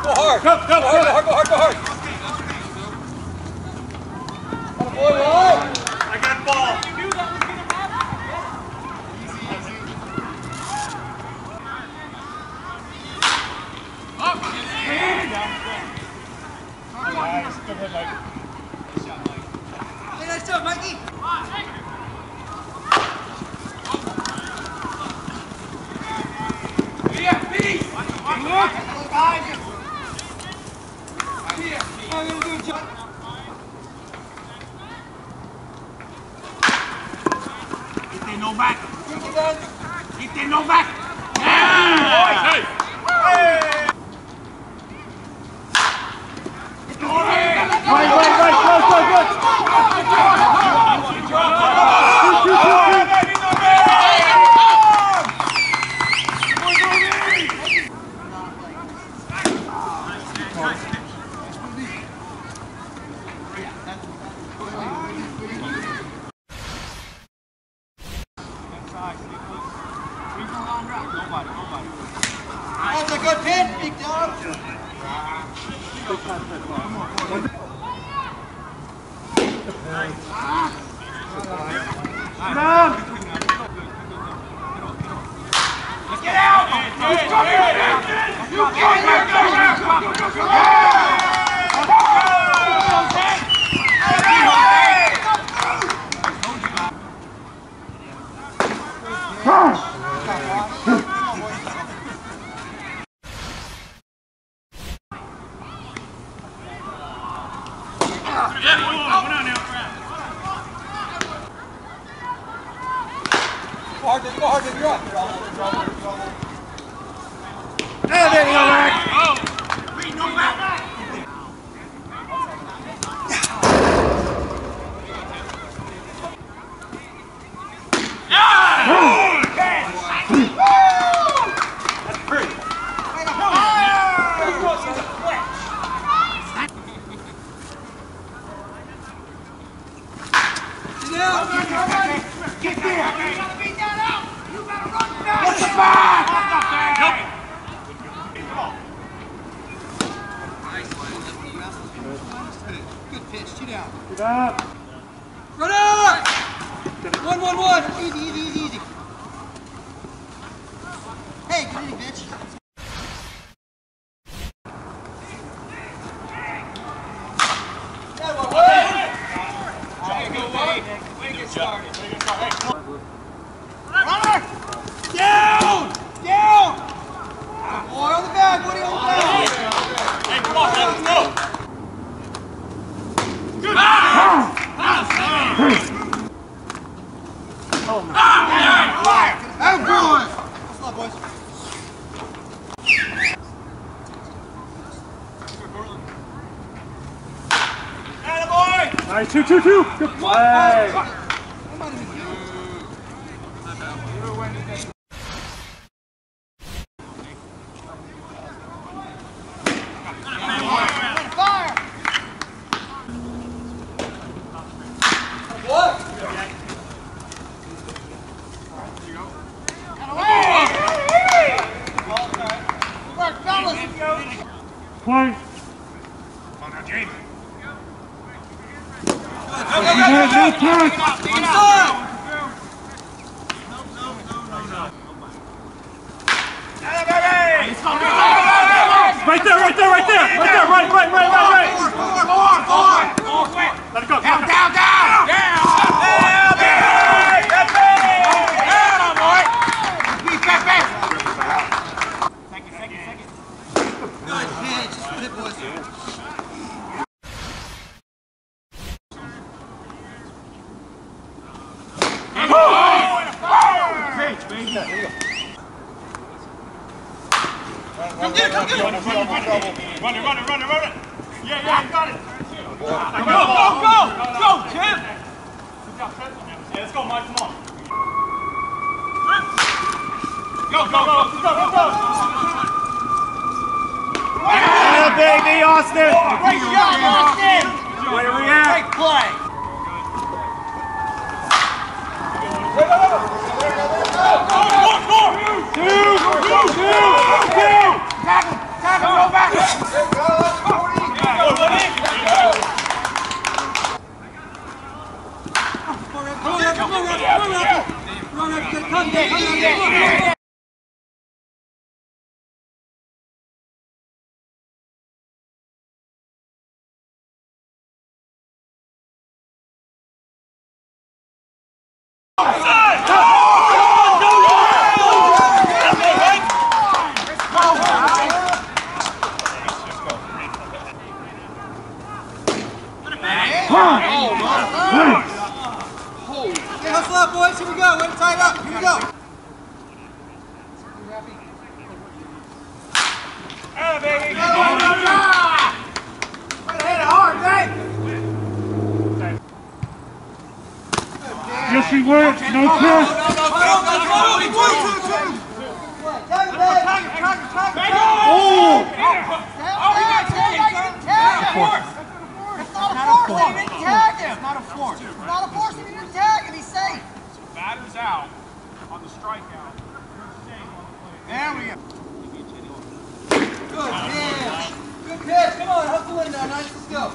Go hard. Go hard, go hard, go hard. Boy, I got ball. You knew that was going to happen. Nice. Good hit, Mike. Good shot, Mike. Hey, nice job, Mikey. No back. Keep the no back. Yeah. Hey. Right. That's a good pin, big dog. Let's get out! Go hard, you're up. There you go, Mac. Read no back. That's pretty. Get there. What's the back? Good pitch, two down. Good up. Runner! 1-1-1. Easy. Hey, good hitting, bitch. Runner! Down! Boy, on the bag, Woody, on the bag! Hey, come on, let's go! Good! Oh, my God. Oh, boy! What's up, boys? Attaboy! All right, 2-2-2. Good play. Play. Come on now, James. Right there. Right. Let it go. Down. Come get it. Run it. Yeah, you got it. Go, Jim. Yeah, let's go, Mike, come on. Go. Yeah, baby, Austin. Great shot, Austin. Way to react. Great play. Go. Two. Tackle, go back. up, boys. Here we go. Way to tie it up. Here we go. Hey, baby. Hit it hard, Dave. Yes, he went. No kiss. Batter's out on the strikeout. There we go. Good pitch. Good pitch. Come on, hustle in there. Nice. Let's go.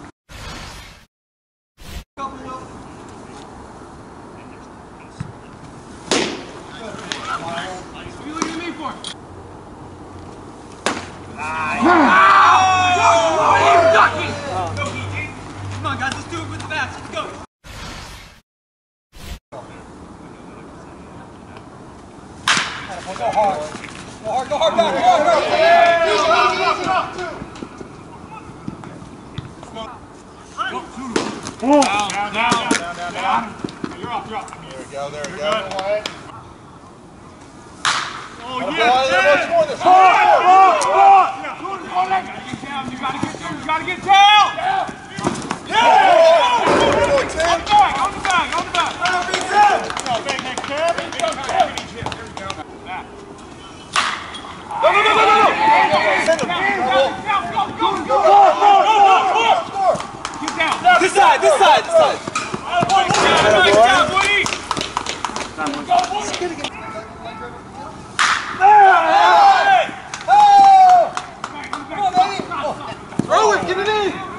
What are you looking at me for? Ducky! Go, PG. Come on, guys. Let's do it with the bats. Let's go. Go hard. Go hard. Go hard. Go hard. Oh. Down. You're up. There we go. Good. Oh, Let's yeah. score this. You gotta get down. Yeah. On the bag. No, big neck, Kev. Go. Get down. This side. Nice job, Woody. Throw it. Give it in.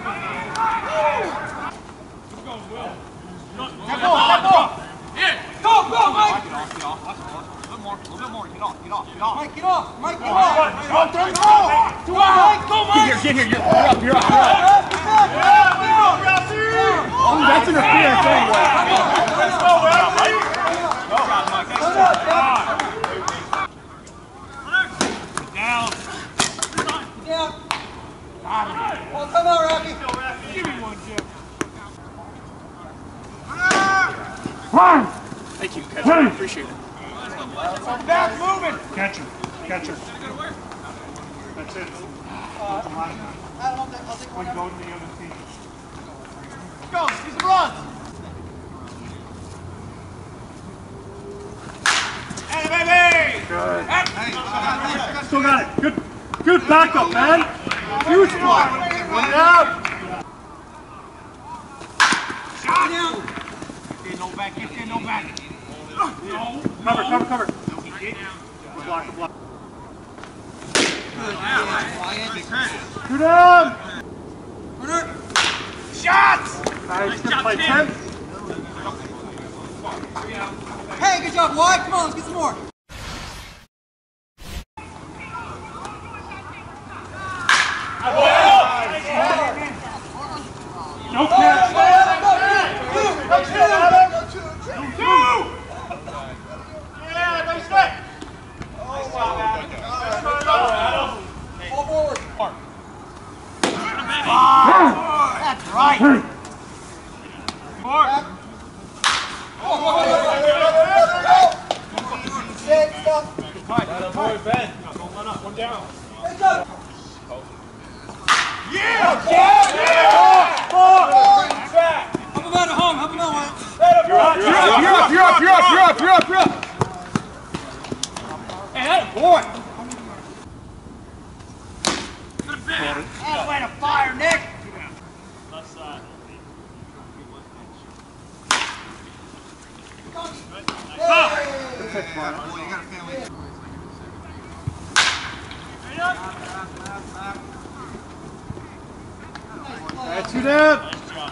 Go, Mike. Get off. A little more. Get off. Mike, get off. Go, Mike. Get here. You're up. Oh, that's interference anyway. Let's go, Mike. Down. Yeah. Oh, come on, Rocky. Give me one, Jim. One. Thank you, Kevin. Hey. I appreciate it. Back moving. Catcher. That's it. I'll take We one. go to the other team. Go. See some runs. Hey, baby. Good. Still got it. Good backup, man. Huge block. One out. Shot. No back. No back. Cover. Block. Two down. Shots. Nice. Good play, 10. Hey, good job, Wyatt. Come on, let's get some more. No catch. That's right. One down. Help him out at home. Help him out, Wyatt. You're up. Hey, that boy. That's way to fire, Nick. Left side. That's two down. Nice job.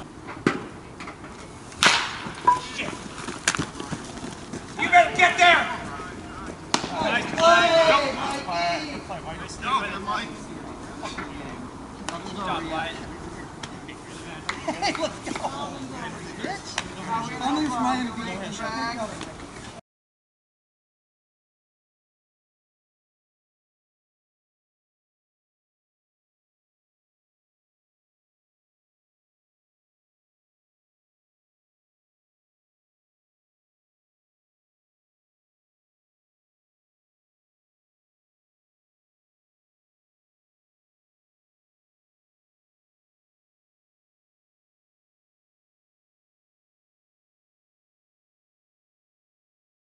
You better get there. Nice play. Good play. Good job, Wyatt. Hey, let's go. I'm going to Miami Beach.